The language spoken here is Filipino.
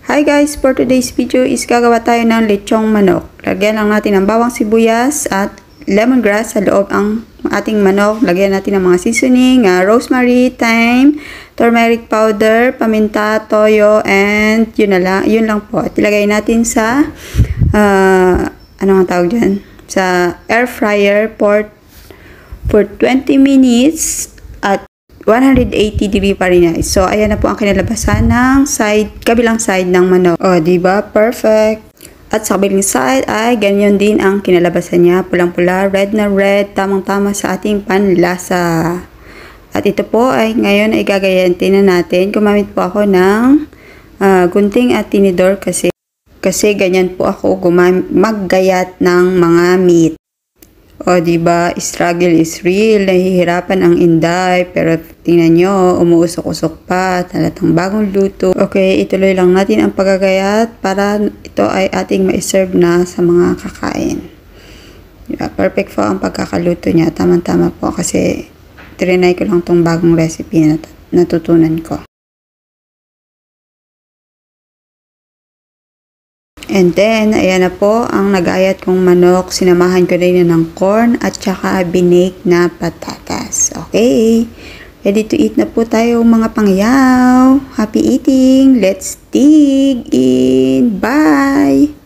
Hi guys, for today's video is gagawa tayo ng lechong manok. Lagyan lang natin ng bawang sibuyas at lemongrass sa loob ang ating manok. Lagyan natin ng mga seasoning, rosemary, thyme, turmeric powder, paminta, toyo, and yun lang po. At ilagay natin sa ano nga tawag dyan? Sa air fryer for 20 minutes at 180 degree Fahrenheit. So, ayan na po ang kinalabasan ng kabilang side ng manok. O, diba? Perfect. At sa kabilang side ay ganyan din ang kinalabasan niya. Pulang-pula, red na red, tamang-tama sa ating panlasa. At ito po ay ngayon ay gagayantin na natin. Gumamit po ako ng gunting at tinidor kasi ganyan po ako maggayat ng mga meat. O, diba, struggle is real, nahihirapan ang Inday, pero tingnan nyo, umuusok-usok pa, talatang bagong luto. Okay, ituloy lang natin ang paggagayat para ito ay ating ma-serve na sa mga kakain. Diba, perfect po ang pagkakaluto niya, tama-tama po kasi trinay ko lang tong bagong recipe na natutunan ko. And then, ayan na po ang nagayat kong manok. Sinamahan ko rin ng corn at saka binake na patatas. Okay. Ready to eat na po tayo mga pangyaw. Happy eating. Let's dig in. Bye!